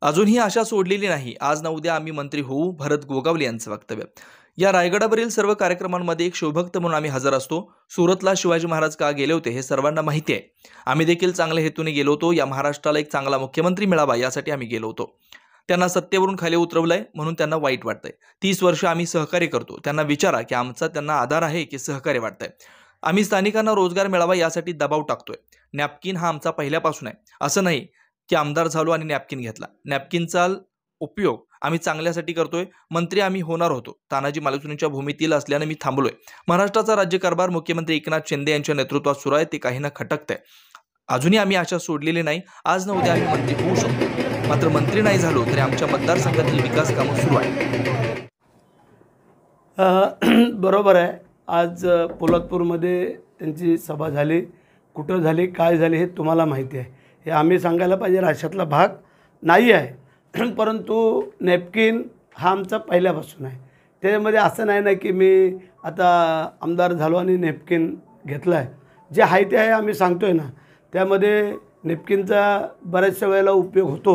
अजूनही आशा सोडलेली नाही. आज ना उद्या आम्ही मंत्री होऊ, भरत गोगावले यांचं वक्तव्य. या रायगडावरील सर्व कार्यक्रमांमध्ये एक शिवभक्त म्हणून आम्ही हजर असतो. सुरतला शिवाजी महाराज का गेले होते हे सर्वांना माहिती आहे. आम्ही देखील चांगल्या हेतूने गेलो होतो. या महाराष्ट्राला एक चांगला मुख्यमंत्री मिळावा यासाठी आम्ही गेलो होतो. त्यांना सत्तेवरून खाली उतरवलंय म्हणून त्यांना वाईट वाटतंय. 30 वर्ष आम्ही सहकार्य करतो. त्यांना विचारा की आमचा त्यांना आधार आहे की सहकार्य वाटतंय. आम्ही स्थानिकांना रोजगार मिळावा यासाठी दबाव टाकतोय. नॅपकिन हा आमचा पहिल्यापासून आहे. असं नाही की आमदार झालो आणि नॅपकिन घेतला. नॅपकिनचा उपयोग आम्ही चांगल्यासाठी करतोय. मंत्री आम्ही होणार होतो. तानाजी मालुसरेंच्या भूमीतील असल्याने मी थांबलोय. महाराष्ट्राचा राज्यकारभार मुख्यमंत्री एकनाथ शिंदे यांच्या नेतृत्वात सुरू आहे. ते काहींना खटकतंय. अजूनही आम्ही आशा सोडलेली नाही. आज ना उद्या आम्ही मंत्री होऊ शकतो. मात्र मंत्री नाही झालो तरी आमच्या मतदारसंघातील विकास कामं सुरू आहेत. बरोबर आहे. आज पोलादपूरमध्ये त्यांची सभा झाली. कुठं झाली, काय झाली हे तुम्हाला माहिती आहे. हे आम्ही सांगायला पाहिजे अशातला भाग नाही आहे. परंतु नॅपकिन हा आमचा पहिल्यापासून आहे. त्याच्यामध्ये असं नाही ना की मी आता आमदार झालो आणि नॅपकिन घेतला आहे. जे आहे ते आहे आम्ही सांगतो आहे ना. त्यामध्ये नॅपकिनचा बऱ्याचशा वेळेला उपयोग होतो.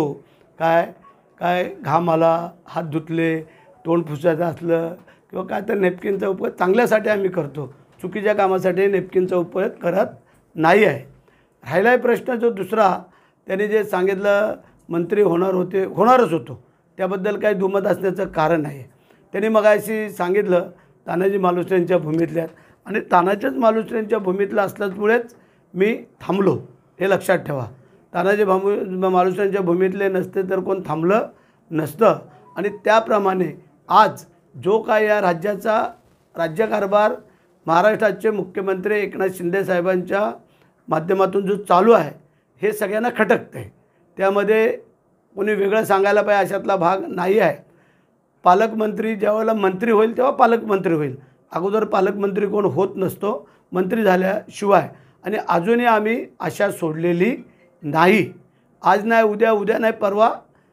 काय घाम आला, हात धुतले, तोंड पुसायचं असलं किंवा काय तर नॅपकिनचा उपयोग चांगल्यासाठी आम्ही करतो. चुकीच्या कामासाठी नॅपकिनचा उपयोग करत नाही आहे. राहिला आहे प्रश्न जो दुसरा, त्याने जे सांगितलं मंत्री होणारच होतो, त्याबद्दल काही दुमत असण्याचं कारण आहे. त्यांनी मगाशी सांगितलं तानाजी मालुसरेंच्या भूमीतल्यात आणि तानाजीच मालुसरेंच्या भूमीतलं असल्यामुळेच मी थांबलो, हे लक्षात ठेवा. तानाजी मालुसरेंच्या भूमीतले नसते तर कोण थांबलं नसतं. आणि त्याप्रमाणे आज जो काय या राज्याचा राज्यकारभार महाराष्ट्राचे मुख्यमंत्री एकनाथ शिंदे साहेबांच्या माध्यमातून जो चालू आहे हे सगळ्यांना खटकतं आहे. त्यामध्ये कोणी वेगळं सांगायला पाहिजे अशातला भाग नाही आहे. पालकमंत्री ज्यावेळेला मंत्री होईल तेव्हा पालकमंत्री होईल. अगोदर पालकमंत्री कोण होत नसतो मंत्री झाल्याशिवाय. आणि अजूनही आम्ही आशा सोडलेली नाही. आज नाही उद्या, उद्या नाही परवा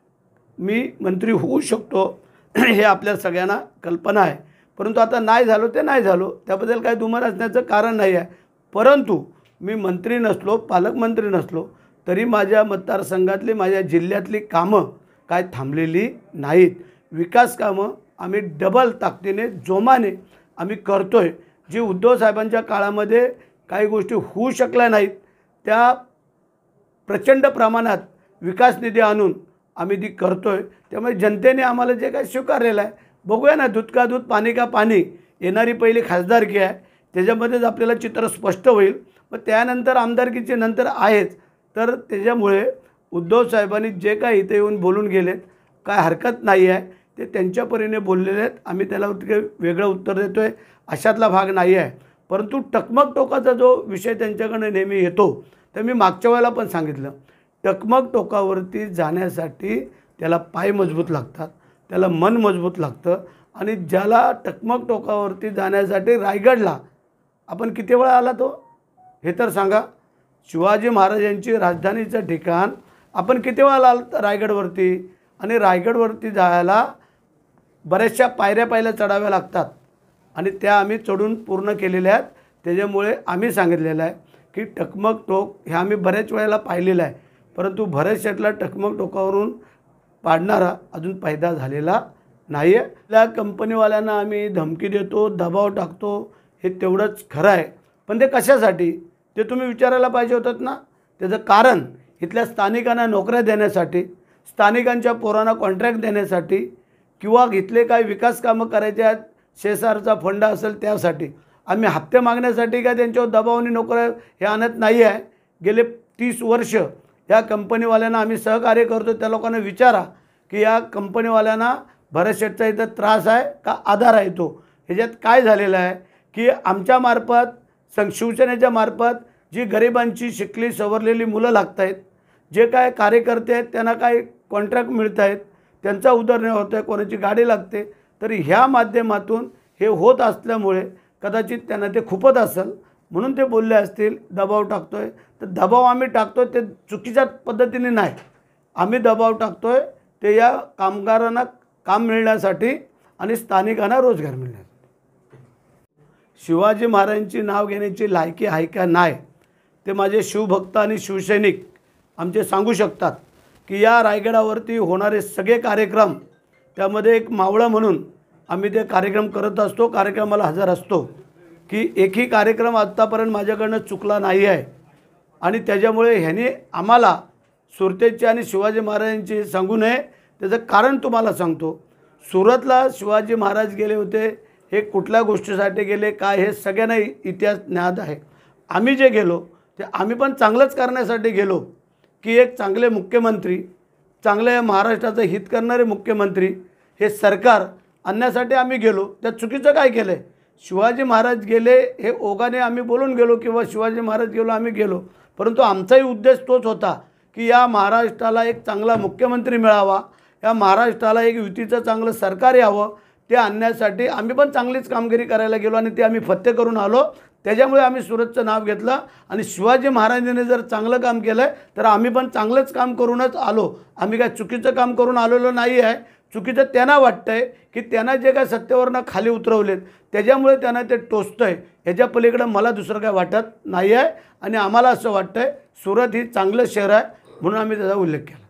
मी मंत्री होऊ शकतो हे आपल्या सगळ्यांना कल्पना आहे. परंतु आता नाही झालो ते नाही झालो, त्याबद्दल काही दुमत असण्याचं कारण नाही आहे. परंतु मी मंत्री नसलो, पालकमंत्री नसलो तरी माझ्या मतदारसंघातली, माझ्या जिल्ह्यातली कामं काय थांबलेली नाहीत. विकास कामं आम्ही डबल ताकदीने जोमाने आम्ही करतो आहे. जी उद्धव साहेबांच्या काळामध्ये काही गोष्टी होऊ शकल्या नाहीत त्या प्रचंड प्रमाणात विकास निधी आणून आम्ही ती करतो आहे. त्यामुळे जनतेने आम्हाला जे काही स्वीकारलेलं आहे, बघूया ना, दूध का दूध पाणी का पाणी. येणारी पहिली खासदारकी आहे, त्याच्यामध्येच आपल्याला चित्र स्पष्ट होईल. मग त्यानंतर आमदारकीचे नंतर आहेच. तर त्याच्यामुळे उद्धव साहेबांनी जे काही इथे येऊन बोलून गेलेत काय हरकत नाही आहे. ते त्यांच्या परीने बोललेले आहेत. आम्ही त्याला वेगळं उत्तर देतो आहे अशातला भाग नाही आहे. परंतु टकमक टोकाचा जो विषय त्यांच्याकडे नेहमी येतो, तर मी मागच्या वेळेला पण सांगितलं, टकमक टोकावरती जाण्यासाठी त्याला पाय मजबूत लागतात, त्याला मन मजबूत लागतं. आणि ज्याला टकमक टोकावरती जाण्यासाठी रायगडला आपण किती वेळा आला तो हे तर सांगा. शिवाजी महाराजांची राजधानीचं ठिकाण आपण किती वेळा आला रायगडवरती. आणि रायगडवरती जायला बऱ्याचशा पायऱ्या चढाव्या लागतात आणि त्या आम्ही चढून पूर्ण केलेल्या आहेत. त्याच्यामुळे आम्ही सांगितलेलं आहे की टकमक टोक हे आम्ही बऱ्याच वेळेला पाहिलेलं आहे. परंतु भरत शेठला टकमक टोकावरून पाडणारा अजून पैदा झालेला नाही आहे. त्या कंपनीवाल्यांना आम्ही धमकी देतो, दबाव टाकतो, हे तेवढंच खरं आहे. पण ते कशासाठी ते तुम्ही विचारायला पाहिजे होतात ना. त्याचं कारण इथल्या स्थानिकांना नोकऱ्या देण्यासाठी, स्थानिकांच्या पोरांना कॉन्ट्रॅक्ट देण्यासाठी किंवा इथले काही विकास कामं करायचे आहेत, CSRचा फंड असेल त्यासाठी. आम्ही हप्ते मागण्यासाठी काय त्यांच्यावर दबावाने नोकऱ्या हे आणत नाही आहे. गेले 30 वर्ष या कंपनीवाल्यांना आम्ही सहकार्य करतो. त्या लोकांना विचारा की या कंपनीवाल्यांना भरत शेठचा इथं त्रास आहे का आधार आहे तो. ह्याच्यात काय झालेलं आहे की आमच्यामार्फत शिवसेनेच्या मार्फत जी गरिबांची शिकली सवरलेली मुलं लागत आहेत, जे काय कार्यकर्ते आहेत त्यांना काय कॉन्ट्रॅक्ट मिळत आहेत, त्यांचा उदरनिर्वाह होतो आहे, कोणाची गाडी लागते. तरी ह्या माध्यमातून हे होत असल्यामुळे कदाचित त्यांना ते खूपच असेल म्हणून ते बोलले असतील दबाव टाकतो आहे. तर दबाव आम्ही टाकतो आहे ते चुकीच्या पद्धतीने नाही. आम्ही दबाव टाकतो आहे ते या कामगारांना काम मिळण्यासाठी आणि स्थानिकांना रोजगार मिळण्यासाठी. शिवाजी महाराजांची नाव घेण्याची लायकी आहे का नाही ते माझे शिवभक्त आणि शिवसैनिक आमचे सांगू शकतात. की या रायगडावरती होणारे सगळे कार्यक्रम, त्यामध्ये एक मावळा म्हणून आम्ही ते कार्यक्रम करत असतो, कार्यक्रमाला हजर असतो, की एकही कार्यक्रम आत्तापर्यंत माझ्याकडनं चुकला नाही आहे. आणि त्याच्यामुळे ह्याने आम्हाला सुरतेची आणि शिवाजी महाराजांची सांगू नये, त्याचं कारण तुम्हाला सांगतो. सुरतला शिवाजी महाराज गेले होते, हे कुठल्या गोष्टीसाठी गेले काय हे सगळ्यांना इतिहास ज्ञात आहे. आम्ही जे गेलो ते आम्ही पण चांगलंच करण्यासाठी गेलो, की एक चांगले मुख्यमंत्री, चांगले महाराष्ट्राचं हित करणारे मुख्यमंत्री हे सरकार आणण्यासाठी आम्ही गेलो. त्यात चुकीचं काय केलं आहे? शिवाजी महाराज गेले हे ओघाने आम्ही बोलून गेलो, किंवा शिवाजी महाराज गेलो आम्ही गेलो, परंतु आमचाही उद्देश तोच होता की या महाराष्ट्राला एक चांगला मुख्यमंत्री मिळावा, या महाराष्ट्राला एक युतीचं चांगलं सरकार यावं. ते आणण्यासाठी आम्ही पण चांगलीच कामगिरी करायला गेलो आणि ते आम्ही फत्ते करून आलो. त्याच्यामुळे आम्ही सुरतचं नाव घेतलं. आणि शिवाजी महाराजांनी जर चांगलं काम केलं आहे तर आम्ही पण चांगलंच काम करूनच आलो. आम्ही काय चुकीचं काम करून आलेलो नाही आहे. चुकीचं त्यांना वाटतं आहे की त्यांना जे काय सत्तेवरनं खाली उतरवलेत त्याच्यामुळे त्यांना ते टोचतं आहे. ह्याच्या पलीकडं मला दुसरं काय वाटत नाही आहे. आणि आम्हाला असं वाटतं आहे सुरत ही चांगलं शहर आहे म्हणून आम्ही त्याचा उल्लेख केला.